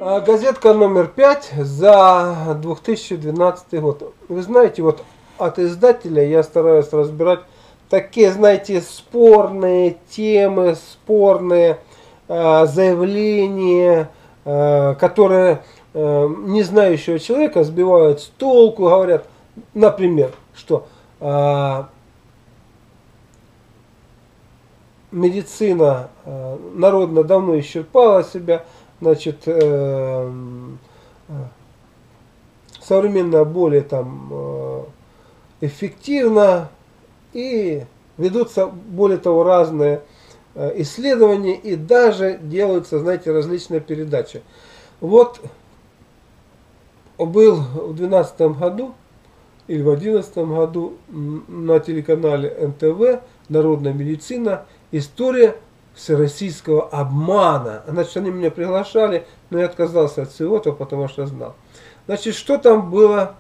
Газетка номер 5 за 2012 год. Вы знаете, вот от издателя я стараюсь разбирать такие, знаете, спорные темы, спорные заявления, которые не знающего человека сбивают с толку, говорят, например, что медицина народно давно исчерпала себя, значит, современная более там эффективна, и ведутся, более того, разные исследования, и даже делаются, знаете, различные передачи. Вот был в 2012 году или в 2011 году на телеканале НТВ «Народная медицина» история всероссийского обмана. Значит, они меня приглашали, но я отказался от всего этого, потому что знал. Значит, что там было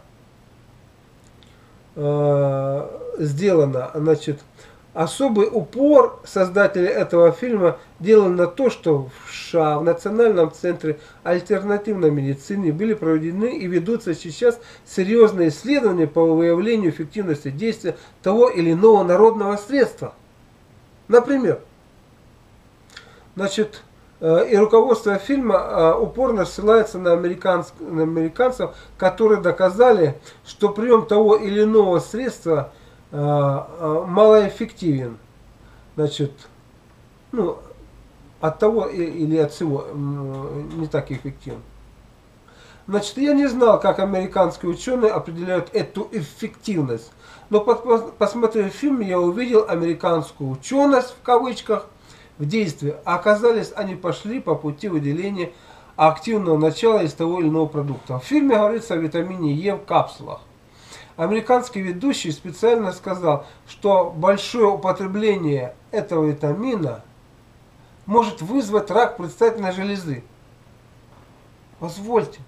сделано? Значит, особый упор создатели этого фильма делал на то, что в США, в Национальном центре альтернативной медицины, были проведены и ведутся сейчас серьезные исследования по выявлению эффективности действия того или иного народного средства. Например, значит, и руководство фильма упорно ссылается на американцев, которые доказали, что прием того или иного средства малоэффективен. Значит, ну, от того или от всего не так эффективен. Значит, я не знал, как американские ученые определяют эту эффективность. Но посмотрев фильм, я увидел американскую ученость, в кавычках, в действии. А оказались, они пошли по пути выделения активного начала из того или иного продукта. В фильме говорится о витамине Е в капсулах. Американский ведущий специально сказал, что большое употребление этого витамина может вызвать рак предстательной железы. Позвольте,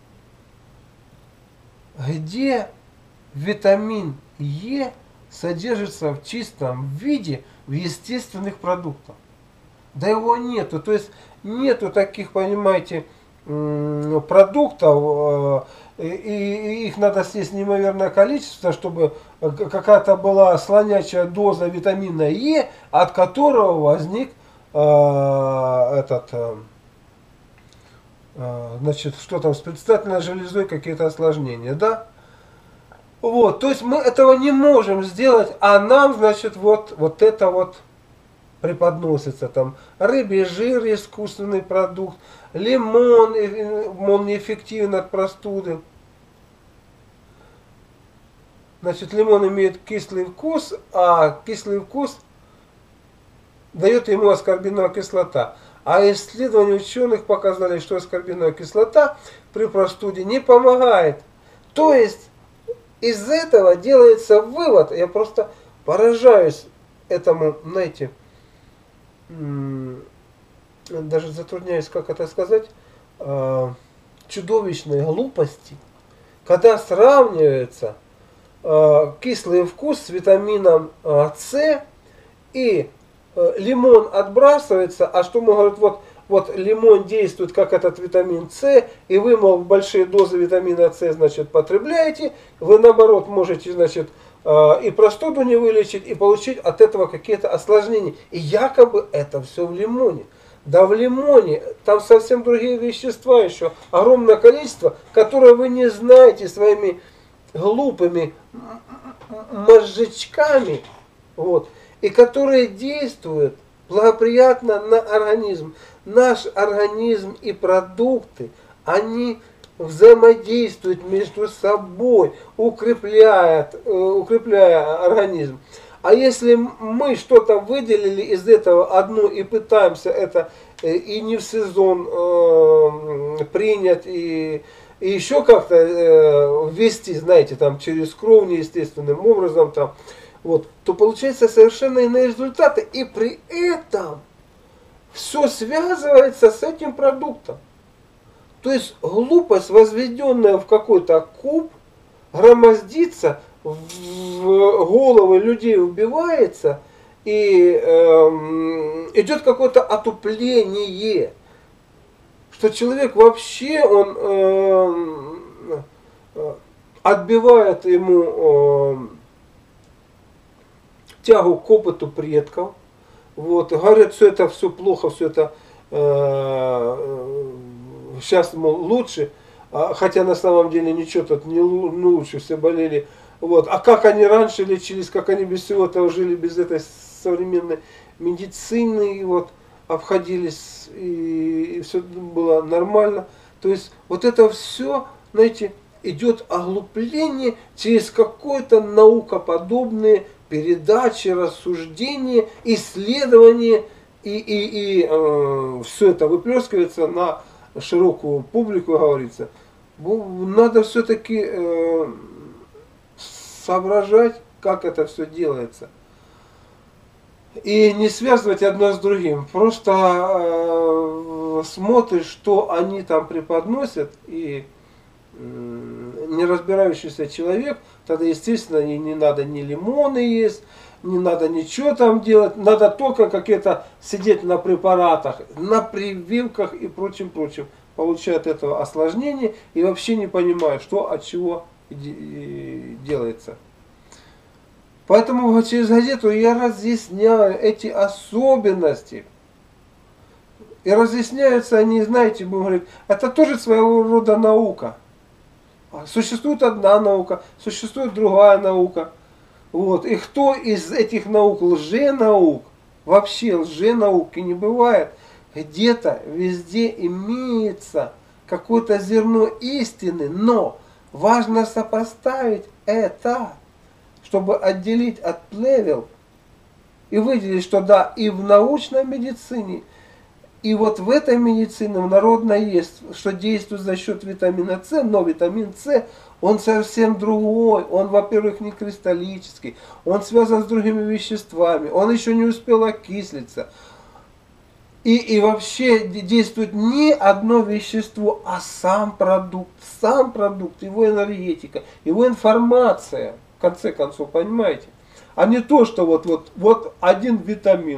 где витамин Е содержится в чистом виде в естественных продуктах? Да его нету. То есть нету таких, понимаете, продуктов, и их надо съесть неимоверное количество, чтобы какая-то была слонячая доза витамина Е, от которого возник значит, что там с предстательной железой, какие-то осложнения, да? Вот, то есть мы этого не можем сделать, а нам, значит, вот это вот преподносится, там рыбий жир, искусственный продукт, лимон, он неэффективен от простуды. Значит, лимон имеет кислый вкус, а кислый вкус дает ему аскорбиновая кислота. А исследования ученых показали, что аскорбиновая кислота при простуде не помогает. То есть из этого делается вывод, я просто поражаюсь этому, знаете, даже затрудняюсь, как это сказать, чудовищной глупости, когда сравнивается кислый вкус с витамином С, и лимон отбрасывается, а что мы говорим, вот лимон действует как этот витамин С, и вы, мол, большие дозы витамина С, значит, потребляете, вы, наоборот, можете, значит, и простуду не вылечить, и получить от этого какие-то осложнения. И якобы это все в лимоне. Да в лимоне там совсем другие вещества еще, огромное количество, которые вы не знаете своими глупыми мозжечками, вот, и которые действуют благоприятно на организм. Наш организм и продукты, они взаимодействуют между собой, укрепляя организм. А если мы что-то выделили из этого одно и пытаемся это и не в сезон принять, и еще как-то ввести, знаете, там через кровь неестественным образом, там, вот, то получается совершенно иные результаты. И при этом все связывается с этим продуктом. То есть глупость, возведенная в какой-то куб, громоздится, в головы людей убивается, и идет какое-то отупление. что человек вообще, он отбивает ему тягу к опыту предков. Вот, говорят, все плохо, все это сейчас, мол, лучше, хотя на самом деле ничего тут не лучше, все болели. Вот. А как они раньше лечились, как они без всего этого жили, без этой современной медицины, и вот обходились, и все было нормально. То есть вот это все, знаете, идет оглупление через какое-то наукоподобные передачи, рассуждения, исследования, и все это выплескивается на широкую публику, говорится. Надо все-таки соображать, как это все делается. И не связывать одно с другим. Просто смотришь, что они там преподносят, и не разбирающийся человек, тогда, естественно, не надо ни лимоны есть, не надо ничего там делать, надо только какие-то сидеть на препаратах, на прививках и прочим. Получают этого осложнения и вообще не понимают, что от чего делается. Поэтому через газету я разъясняю эти особенности. И разъясняются они, знаете, будем говорить, это тоже своего рода наука. Существует одна наука, существует другая наука. Вот. И кто из этих наук лженаук, вообще лженауки не бывает, где-то везде имеется какое-то зерно истины, но важно сопоставить это, чтобы отделить от плевел и выделить, что да, и в научной медицине, и вот в этой медицине, в народной есть, что действует за счет витамина С, но витамин С, он совсем другой. Он, во-первых, не кристаллический, он связан с другими веществами, он еще не успел окислиться. И вообще действует не одно вещество, а сам продукт, его энергетика, его информация, в конце концов, понимаете? А не то, что вот один витамин.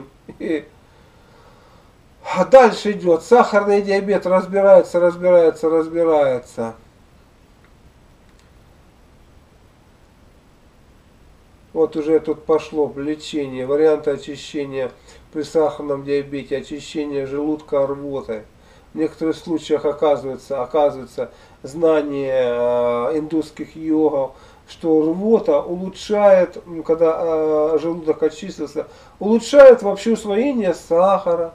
А дальше идет сахарный диабет, разбирается. Вот уже тут пошло лечение, варианты очищения при сахарном диабете, очищение желудка рвотой. В некоторых случаях оказывается знание индусских йогов, что рвота улучшает, когда желудок очистился, улучшает вообще усвоение сахара,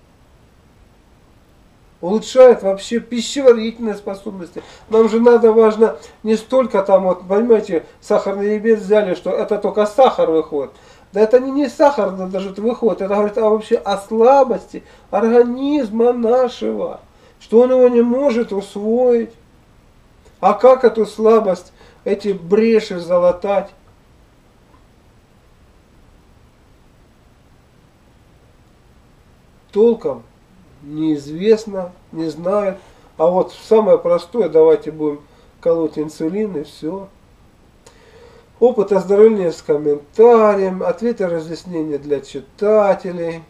улучшает вообще пищеварительные способности. Нам же важно не столько там, вот, понимаете, сахарный диабет взяли, что это только сахар выходит. Да это не сахар даже выходит, это говорит вообще о слабости организма нашего, что он его не может усвоить. А как эту слабость, эти бреши залатать? Толком неизвестно, не знают. А вот самое простое, давайте будем колоть инсулин и все. Опыт оздоровления с комментарием, ответы и разъяснения для читателей.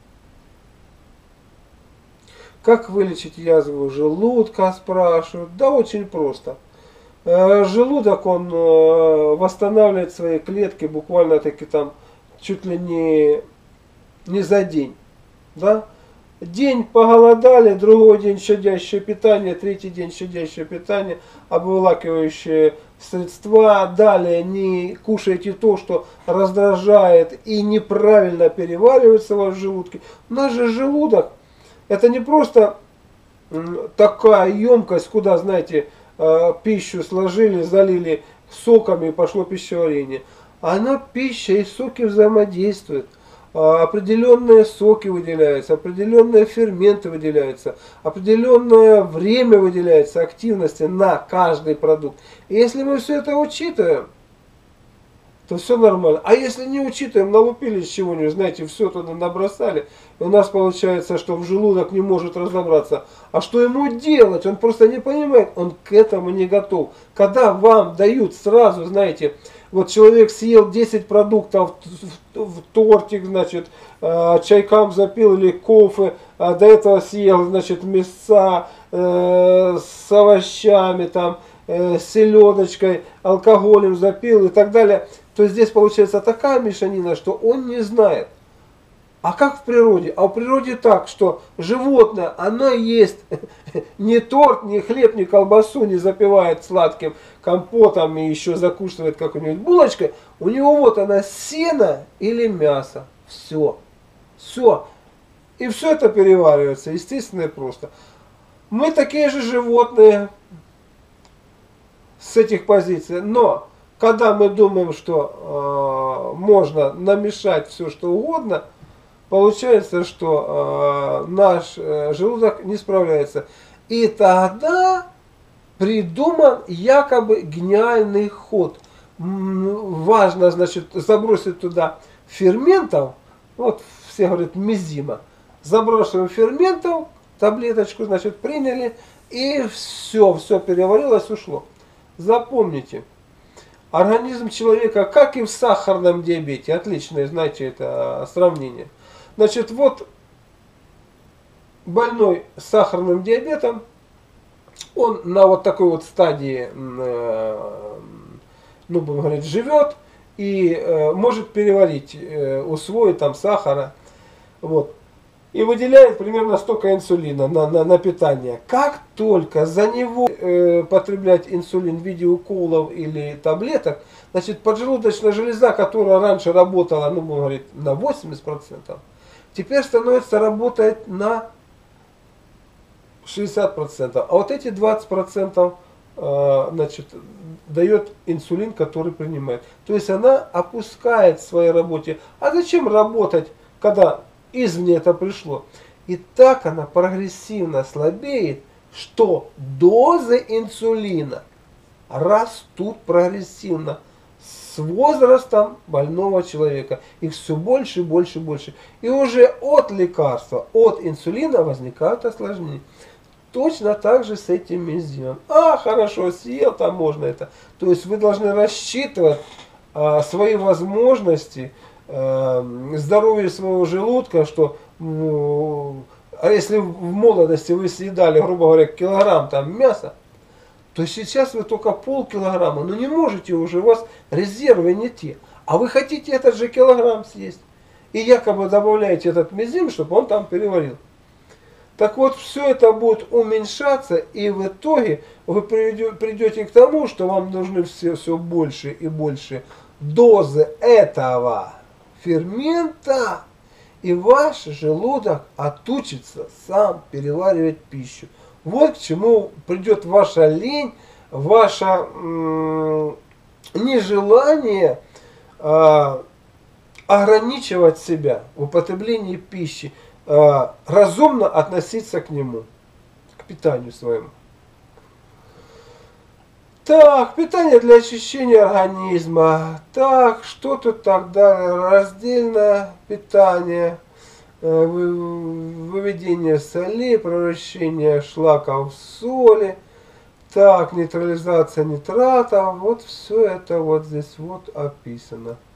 Как вылечить язву желудка, спрашивают. Да очень просто. Желудок, он восстанавливает свои клетки буквально таки там чуть ли не за день. Да? День поголодали, другой день щадящее питание, третий день щадящее питание, обволакивающие средства. Далее не кушайте то, что раздражает и неправильно переваривается в желудке. У нас же желудок, это не просто такая емкость, куда, знаете, пищу сложили, залили соками и пошло пищеварение. Она, пища и соки взаимодействуют. Определенные соки выделяются, определенные ферменты выделяются, определенное время выделяется активности на каждый продукт. И если мы все это учитываем, то все нормально. А если не учитываем, налупили с чего-нибудь, знаете, все туда набросали, и у нас получается, что в желудок не может разобраться. А что ему делать? Он просто не понимает, он к этому не готов. Когда вам дают сразу, знаете, Вот человек съел 10 продуктов, в тортик, значит, чайкам запил или кофе, а до этого съел, значит, мяса с овощами, там, с селедочкой, алкоголем запил и так далее, то здесь получается такая мешанина, что он не знает. А как в природе? А в природе так, что животное, оно ест не торт, не хлеб, не колбасу, не запивает сладким компотом и еще закусывает какой-нибудь булочкой. У него вот она сено или мясо. Все. Все. И все это переваривается, естественно и просто. Мы такие же животные с этих позиций. Но когда мы думаем, что можно намешать все, что угодно, получается, что наш желудок не справляется. И тогда придуман якобы гениальный ход. Важно, значит, забросить туда ферментов. Вот все говорят мизима. Забросили ферментов, таблеточку, значит, приняли, и все переварилось, ушло. Запомните. Организм человека, как и в сахарном диабете, отличное, знаете, это сравнение. Значит, вот больной с сахарным диабетом, он на вот такой вот стадии, ну, будем говорить, живет и может переварить, усвоить там сахара, вот, и выделяет примерно столько инсулина на питание. Как только за него потреблять инсулин в виде уколов или таблеток, значит, поджелудочная железа, которая раньше работала, ну, будем говорить, на 80%, теперь становится работать на 60%. А вот эти 20% значит, дает инсулин, который принимает. То есть она опускает в своей работе. А зачем работать, когда извне это пришло? И так она прогрессивно слабеет, что дозы инсулина растут прогрессивно с возрастом больного человека. Их все больше и больше и больше. И уже от лекарства, от инсулина возникают осложнения. Точно так же с этим мизином. А, хорошо, съел, там можно это. То есть вы должны рассчитывать свои возможности, здоровье своего желудка, что а если в молодости вы съедали, грубо говоря, килограмм там мяса, то сейчас вы только полкилограмма, но не можете уже, у вас резервы не те. А вы хотите этот же килограмм съесть. И якобы добавляете этот мизим, чтобы он там переварил. Так вот, все это будет уменьшаться, и в итоге вы придете к тому, что вам нужны все больше и больше дозы этого фермента, и ваш желудок отучится сам переваривать пищу. Вот к чему придет ваша лень, ваше нежелание ограничивать себя в употреблении пищи, разумно относиться к нему, к питанию своему. Так, питание для очищения организма. Так, что тут тогда? Раздельное питание, выведение солей, превращение шлаков в соли. Так, нейтрализация нитратов. Вот все это вот здесь вот описано.